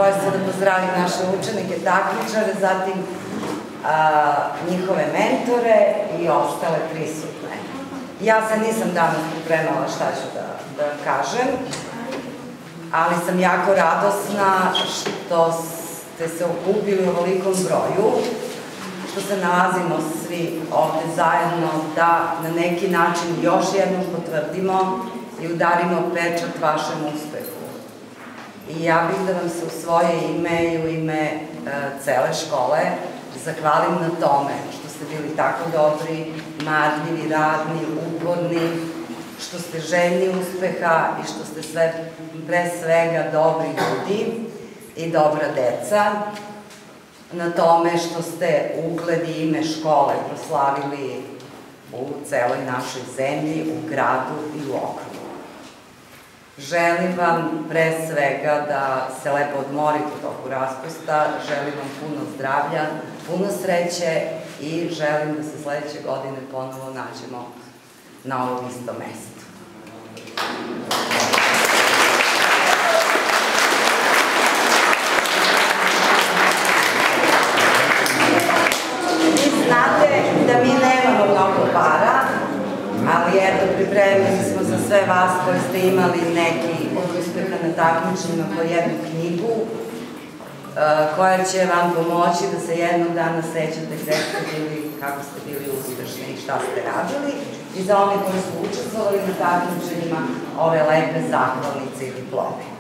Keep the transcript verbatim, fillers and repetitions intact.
zadovoljstvo da pozdravim naše učenike, takmičare, zatim njihove mentore i ostale prisutne. Ja se nisam danas pripremala šta ću da kažem, ali sam jako radosna što ste se okupili u ovolikom broju, što se nalazimo svi ovde zajedno da na neki način još jednom potvrdimo i udarimo pečat vašem uspehu. I ja bih da vam se u svoje ime i u ime cele škole zahvalim na tome što ste bili tako dobri, marljivi, radni, uporni, što ste željni uspeha i što ste sve, pre svega, dobri ljudi i dobra deca, na tome što ste ugled i ime škole proslavili u celoj našoj zemlji, u gradu i u okrugu. Želim vam pre svega da se lepo odmorite u toku raspusta, želim vam puno zdravlja, puno sreće i želim da se sledeće godine ponovo nađemo na ovom istom mestu. Vi znate da mi nemamo mnogo para, ali eto, pripremili smo za sve vas koji ste imali neki od uspeha na takmičenjima po jednu knjigu koja će vam pomoći da se jednog dana sećate gde ste bili, kako ste bili uspešni i šta ste radili, i za one koji su učestvovali na takmičenjima ove lepe zahvalnice i diplome.